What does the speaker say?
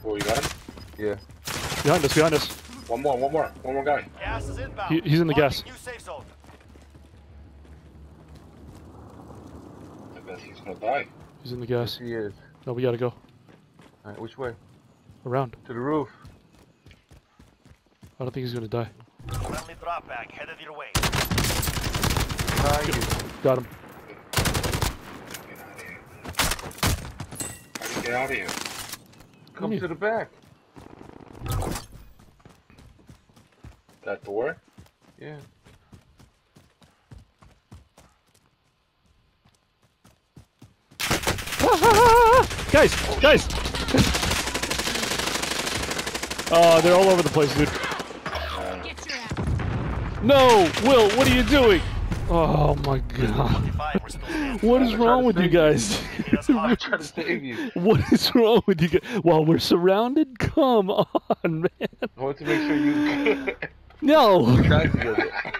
Oh, you got him? Yeah. Behind us, behind us. One more guy. Gas is inbound. He's in the gas. New safe zone. I guess he's gonna die. He's in the Yes, gas. he is. No, we gotta go. Alright, which way? Around. To the roof. I don't think he's gonna die. Friendly drop bag headed your way. Behind you. Got him. How do you get out of here? Come to the back. That door? Yeah. Guys! Guys! Oh, they're all over the place, dude. Get your ass. No! Will, what are you doing? Oh my god. 25, we're still standing. What is wrong with you guys? That's hot. Trying to save you. What is wrong with you guys? While we're surrounded? Come on, man. I want to make sure you No! tried to get it.